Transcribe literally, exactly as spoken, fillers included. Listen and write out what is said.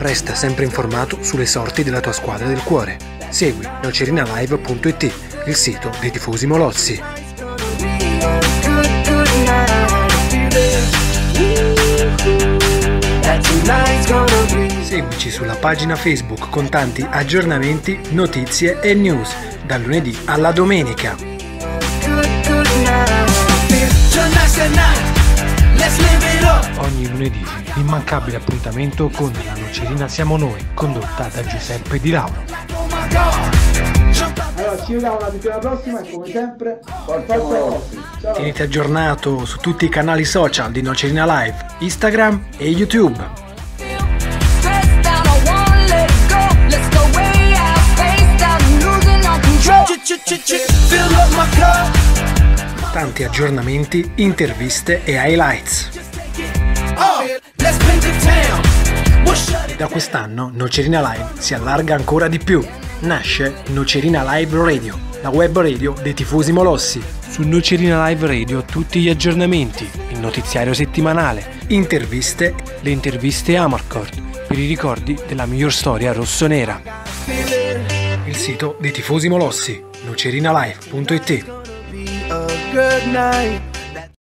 Resta sempre informato sulle sorti della tua squadra del cuore. Segui nocerinalive punto it, il sito dei tifosi molossi. Seguici sulla pagina Facebook con tanti aggiornamenti, notizie e news, dal lunedì alla domenica. Ogni lunedì l'immancabile appuntamento con La Nocerina Siamo Noi, condotta da Giuseppe Di Lauro. Allora ci vediamo la settimana prossima e come sempre forza Molossi. Ciao. Tieniti aggiornato su tutti i canali social di Nocerina Live, Instagram e YouTube. Tanti aggiornamenti, interviste e highlights. E da quest'anno Nocerina Live si allarga ancora di più. Nasce Nocerina Live Radio, la web radio dei tifosi molossi. Su Nocerina Live Radio tutti gli aggiornamenti, il notiziario settimanale, interviste, le interviste Amarcord, per i ricordi della miglior storia rossonera. Il sito dei tifosi molossi, nocerinalive punto it.